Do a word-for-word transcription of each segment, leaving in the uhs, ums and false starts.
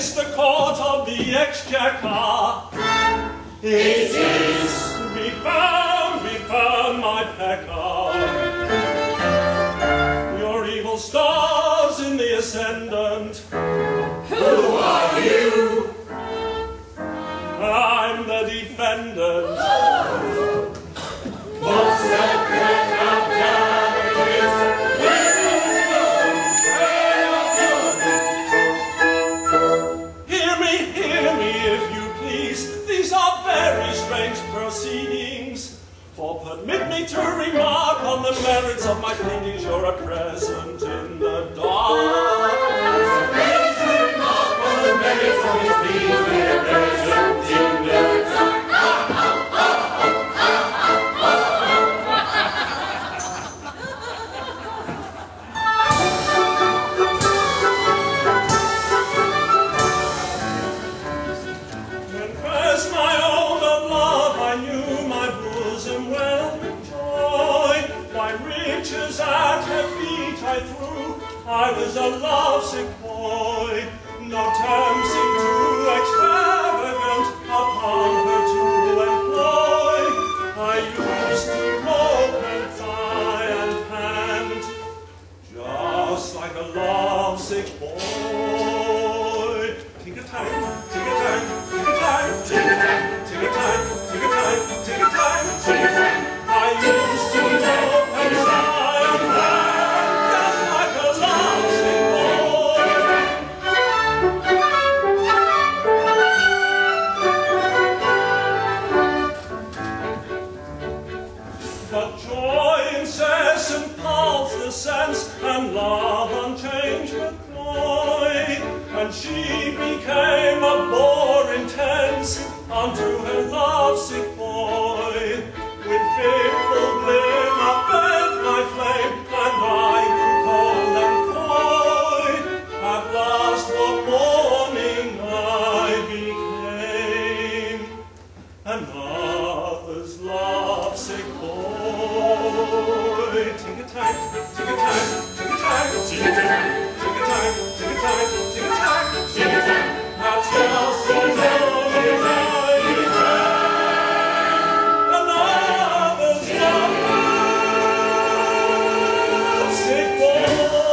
this the court of the Exchequer? It is. Be found, be found, my pecker. Your evil stars in the ascendant. Who are you? I'm the defendant. What secret of justice Hear me, hear me, if you please. These are very strange proceedings. For permit me to remark on the merits of my pleadings. You're a present in the dark. Permit to remark on the merits of his pleadings. We're present in the dark. Confess my old of love, I knew my bosom well with joy. My riches at her feet I threw, I was a lovesick boy. No terms seemed too extravagant upon her to employ. I used to mope and sigh and pant, just like a lovesick boy. Ting-a-tang, ting-a-tang, ting-a-tang, ting-a-tang, ting-a-tang, ting-a-tang, ting-a-tang, ting-a-tang. I used to mope and sigh and pant, just like a lovesick boy. But joy incessant calls the sense, and love unchanged the cloy. And she became a bore intense unto her lovesick boy. With fitful glimmer bent my flame, and I grew cold and coy. At last one morning I became another's lovesick boy. Ting-a-tang, ting-a-tang, ting-a-tang, ting-a-tang, ting-a-tang, ting-a-tang, ting-a-tang, ting-a-tang. At last one morning I became another's lovesick boy.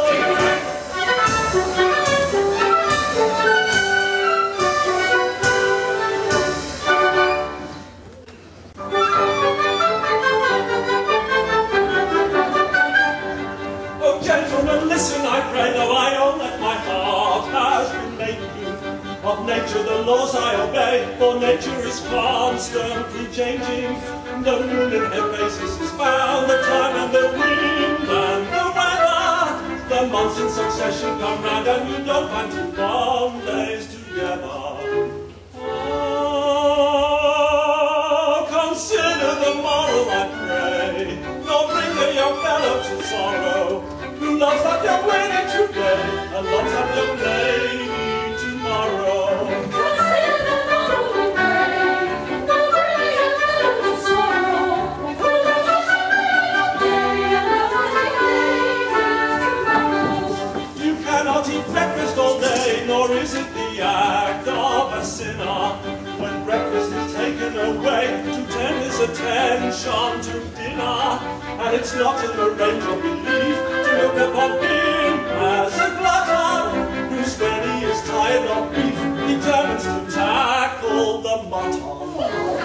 Oh, gentlemen, listen, I pray, though I own that my heart has been made new. Of nature the laws I obey, for nature is constantly changing. The moon in her basis is found, the time and the wind and the weather. The months in succession come round, and you don't find two long days together. Oh, consider the moral, I pray, nor bring the young fellow to sorrow, who loves that young lady today, and loves that young lady tomorrow. Consider the moral, I pray, nor bring the young fellow to sorrow, who loves that young lady today, and loves that young lady tomorrow. You cannot eat breakfast all day, nor is it the act of a sinner, when breakfast is taken away, to turn his attention to dinner. And it's not in the range of belief to look upon him as a glutton, whose when he is tired of beef, determines to tackle the mutton.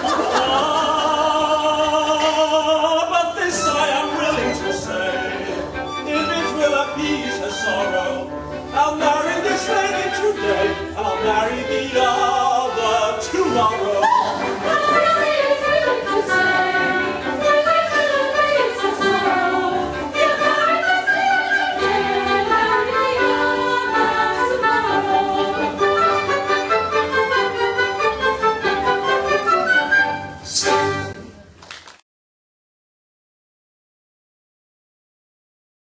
Ah, but this I am willing to say, if it will appease her sorrow, I'll marry this lady today, I'll marry the other.